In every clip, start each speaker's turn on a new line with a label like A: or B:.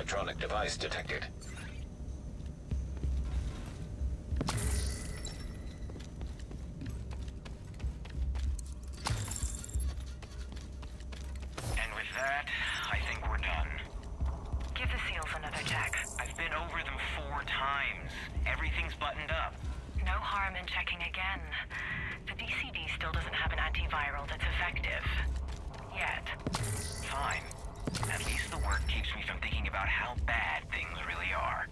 A: electronic device detected.
B: And with that, I think we're done.
C: Give the seals another check.
B: I've been over them 4 times. Everything's buttoned up.
C: No harm in checking again. The DCD still doesn't have an antiviral that's effective. Yet.
B: Fine. At least the work keeps me from thinking about how bad things really are.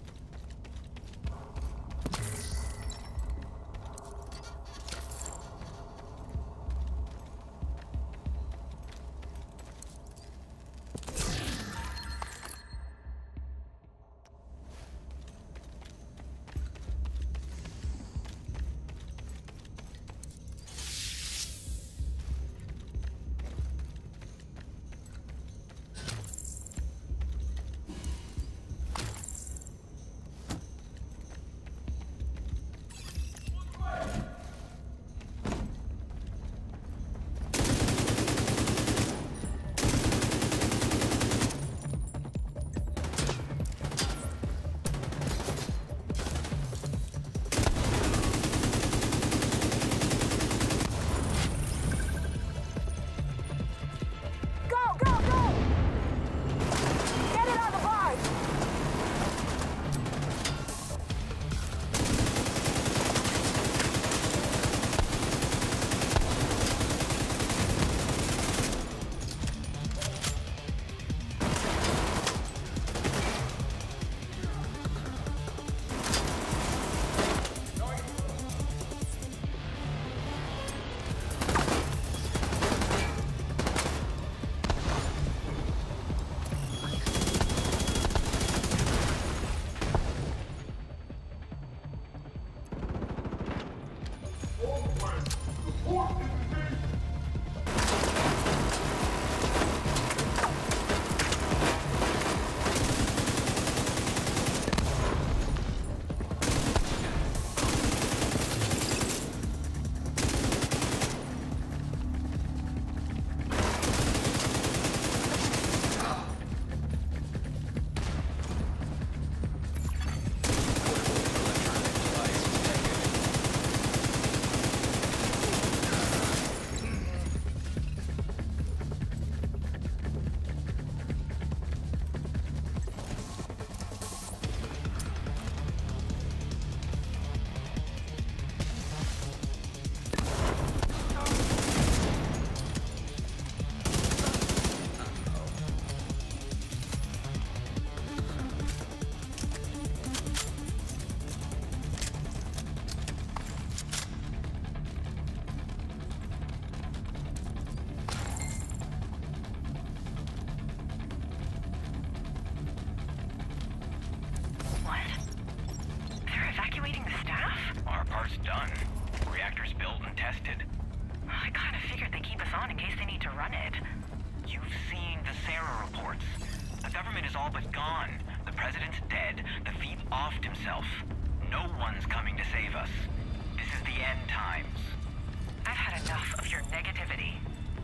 B: Done. Reactor's built and tested.
C: I kind of figured they keep us on in case they need to run it.
B: You've seen the Sarah reports. The government is all but gone. The president's dead. The thief offed himself. No one's coming to save us. This is the end times.
C: I've had enough of your negativity.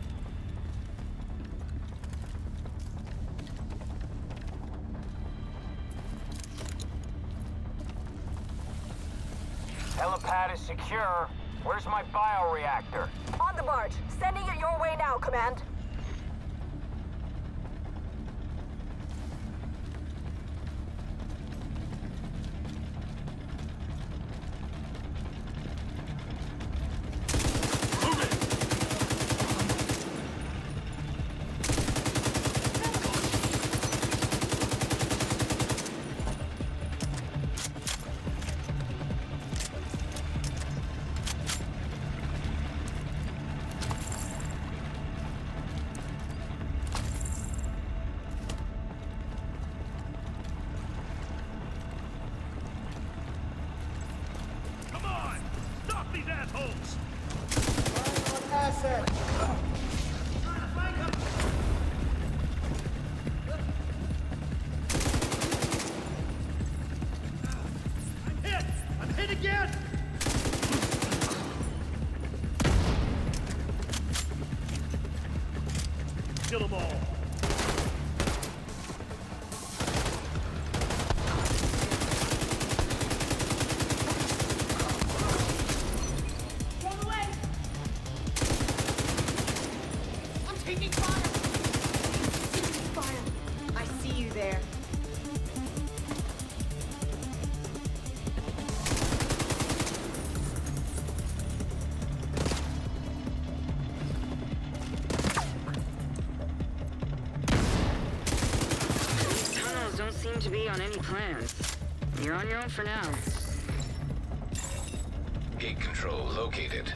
D: Helipad is secure. Where's my bioreactor?
E: On the barge. Sending it your way now, Command. there.
A: These tunnels don't seem to be on any plans. You're on your own for now.
F: Gate control located.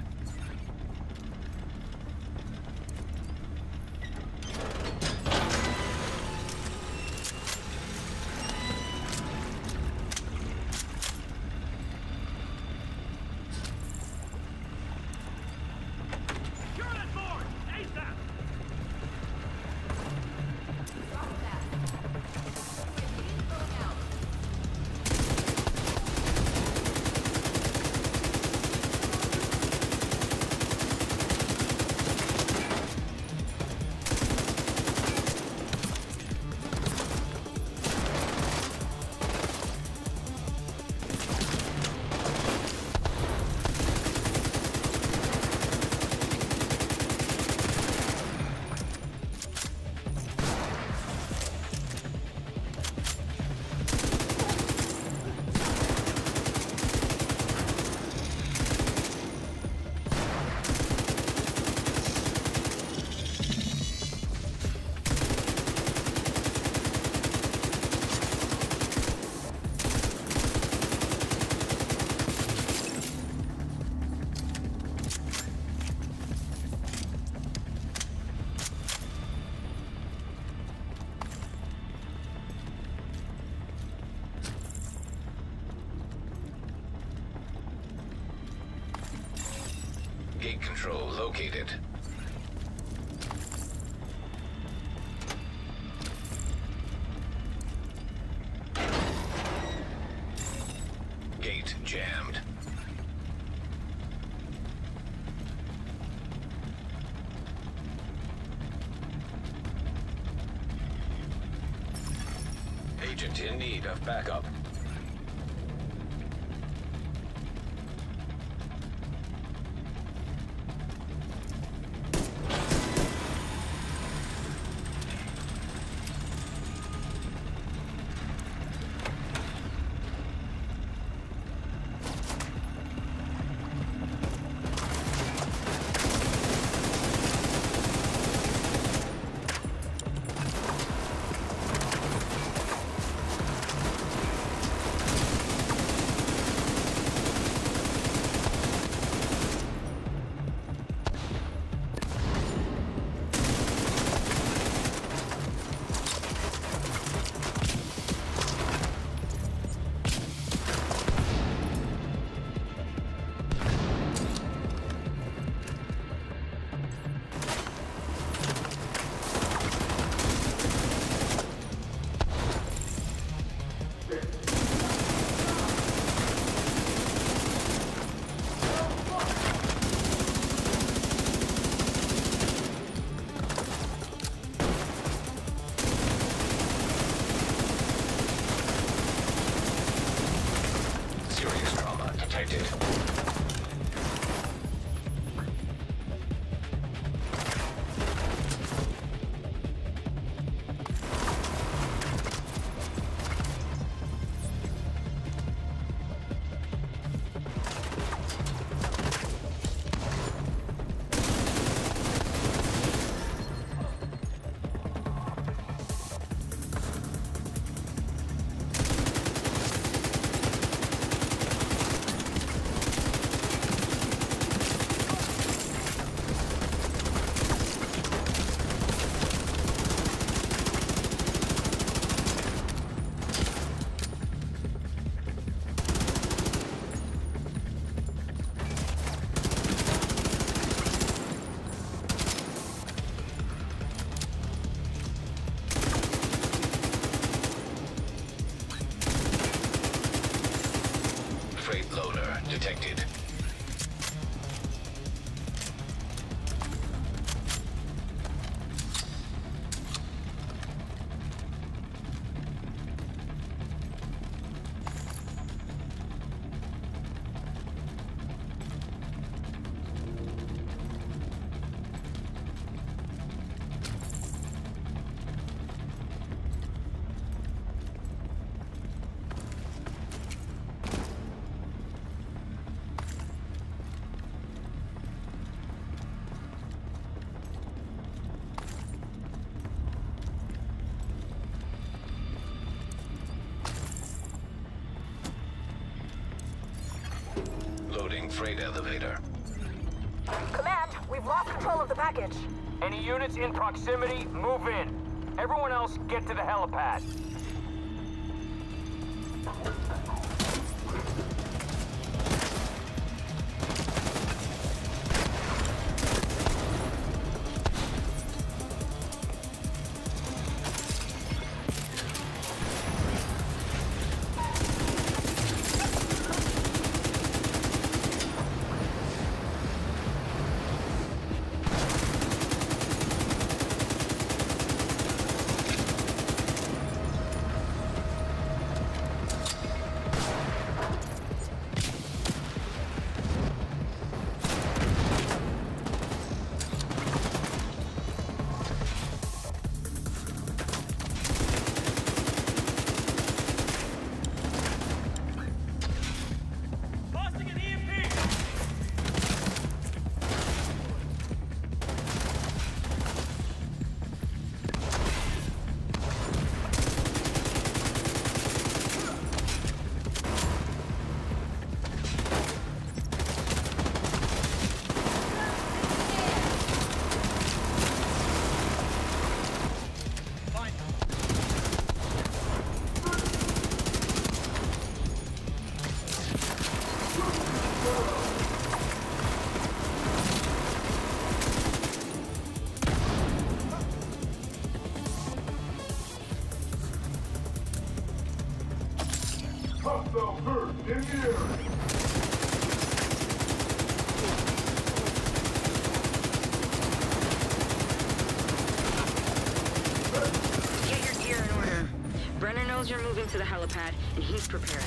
F: Gate control located. Gate jammed. Agent in need of backup. Detected. freight elevator.
E: Command, we've lost control of the package.
D: Any units in proximity, move in. Everyone else, get to the helipad.
A: Get your gear in order. Brenner knows you're moving to the helipad, and he's prepared.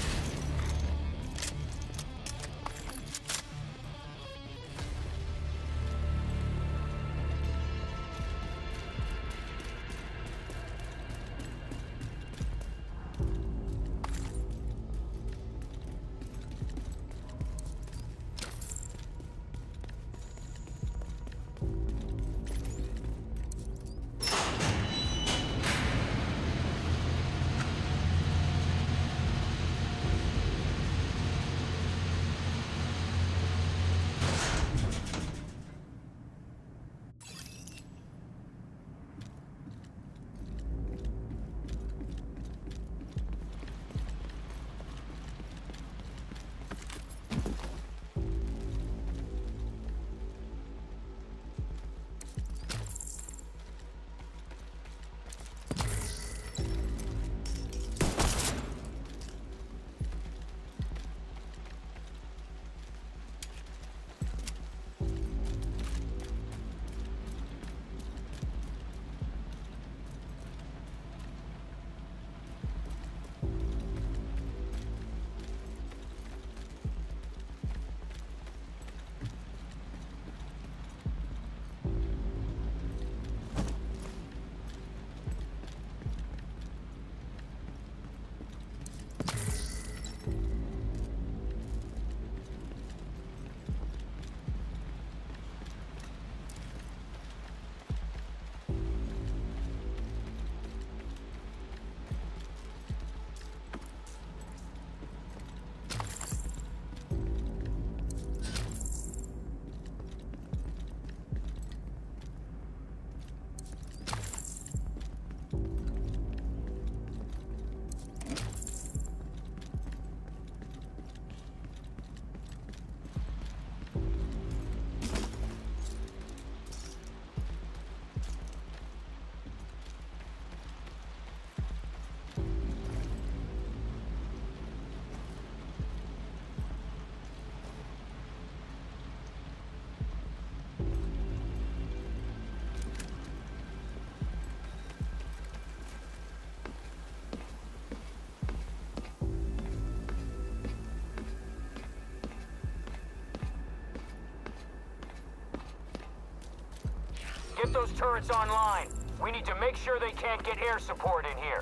D: Get those turrets online. We need to make sure they can't get air support in here.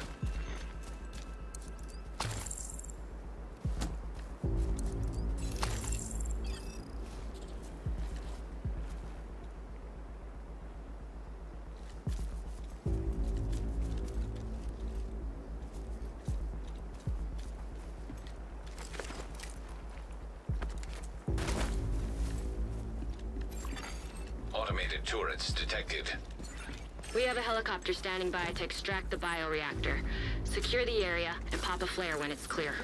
F: Automated turrets detected.
A: We have a helicopter standing by to extract the bioreactor. Secure the area and pop a flare when it's clear.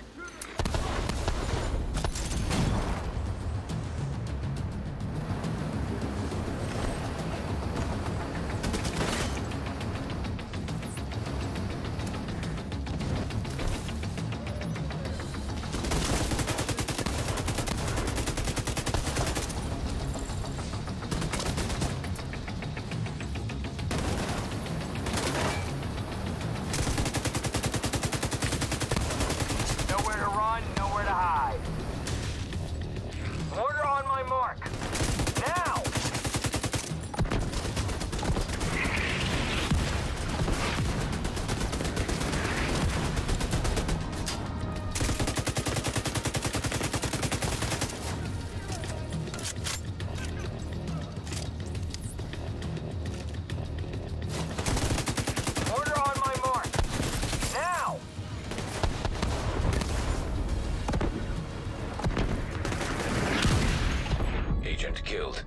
F: Killed.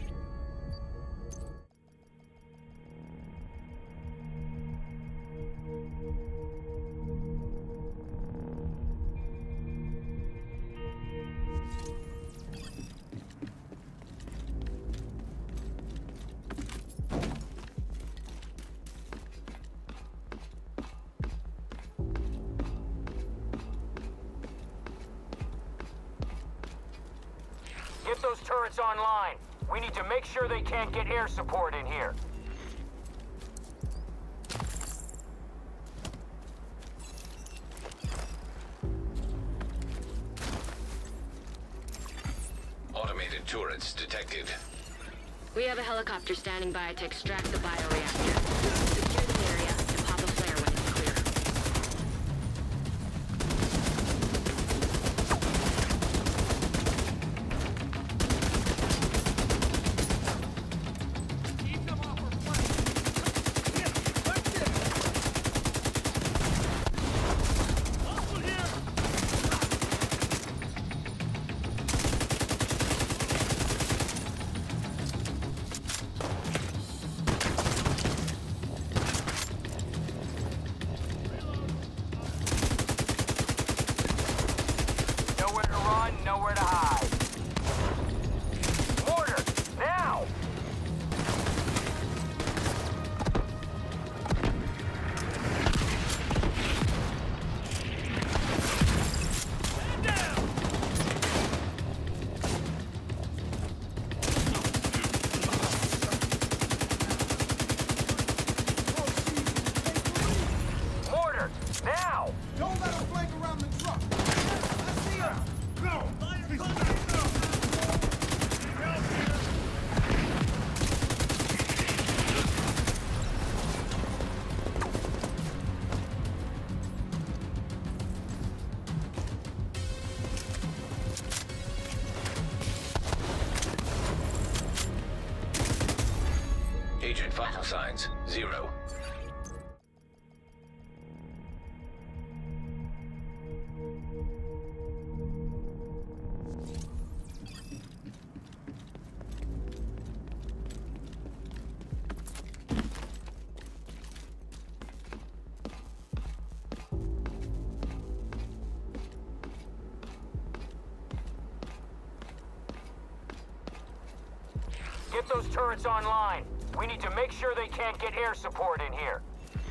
D: Get those turrets online. We need to make sure they can't get air support in here.
F: Automated turrets detected.
A: We have a helicopter standing by to extract the bioreactor. Secure the area and pop a flare when it's clear.
D: Nowhere to hide. Mortar, now! Mortar, now!
G: Don't let him flank around the truck. I see him. Go!
F: Agent vital signs 0.
D: Get those turrets online. We need to make sure they can't get air support in here.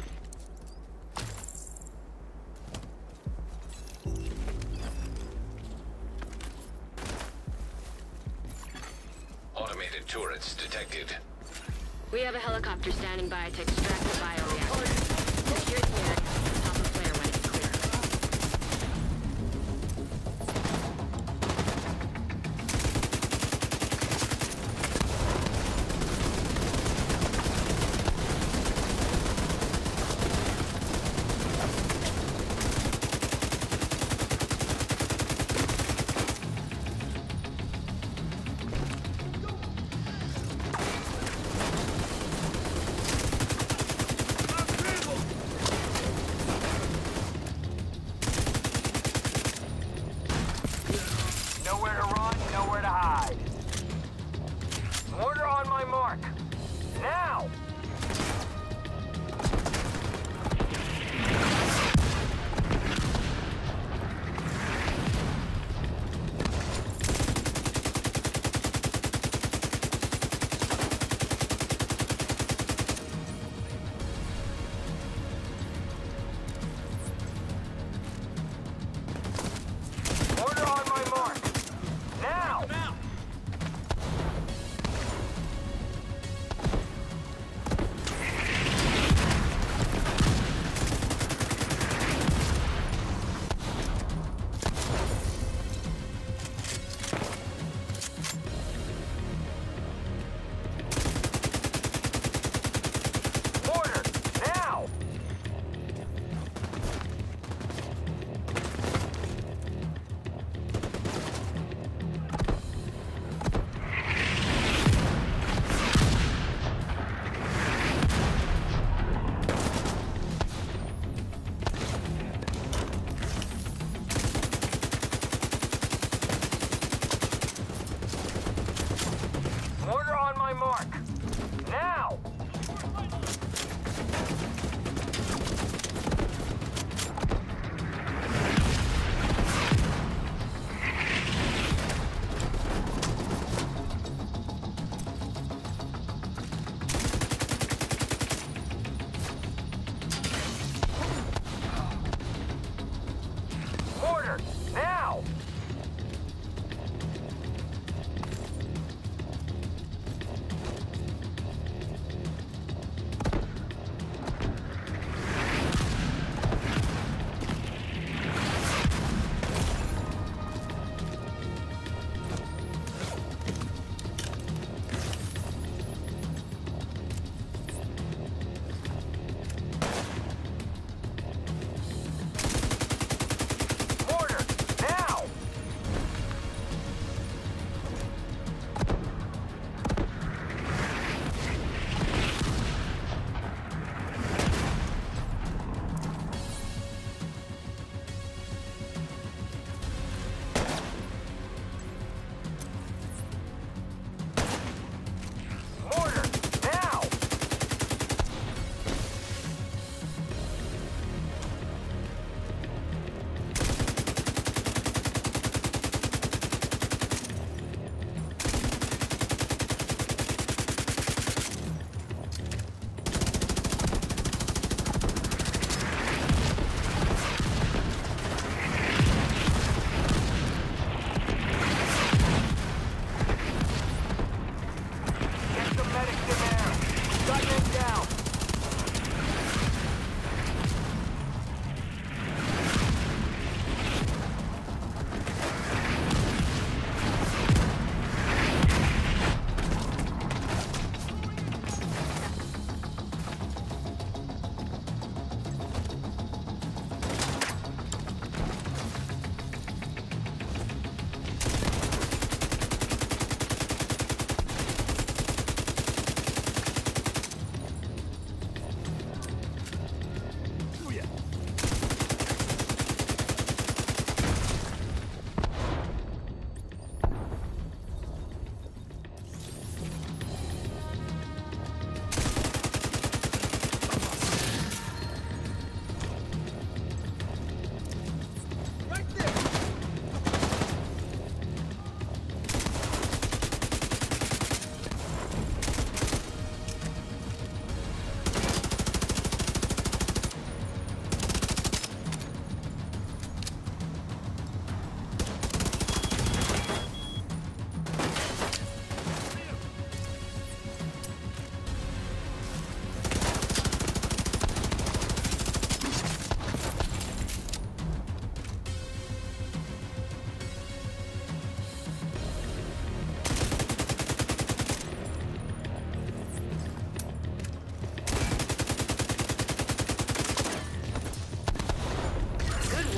F: Automated turrets detected.
A: We have a helicopter standing by to extract the bioreactor. Secure the area and pop a flare when it's clear.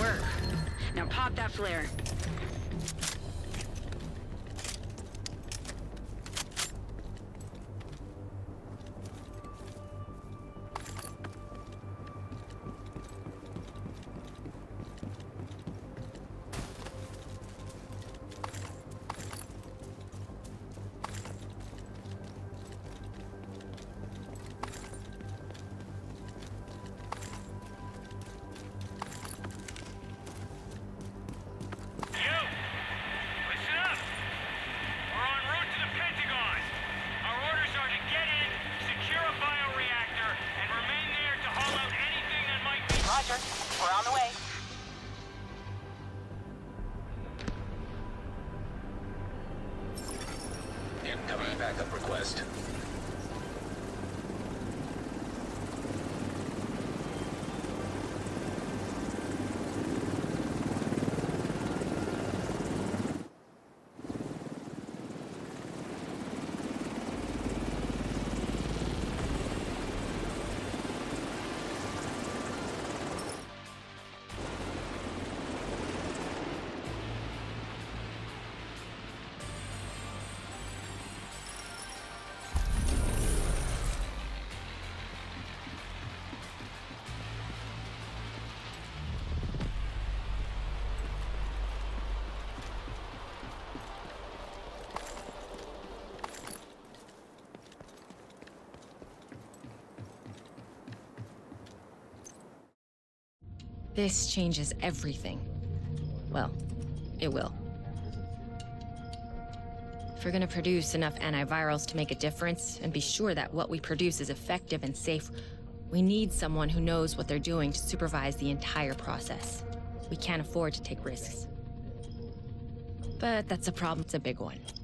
A: work. Now pop that flare.
C: Roger. We're on the way.
F: Incoming backup request.
A: This changes everything. Well, it will. If we're gonna produce enough antivirals to make a difference and be sure that what we produce is effective and safe, we need someone who knows what they're doing to supervise the entire process. We can't afford to take risks. But that's a problem, it's a big one.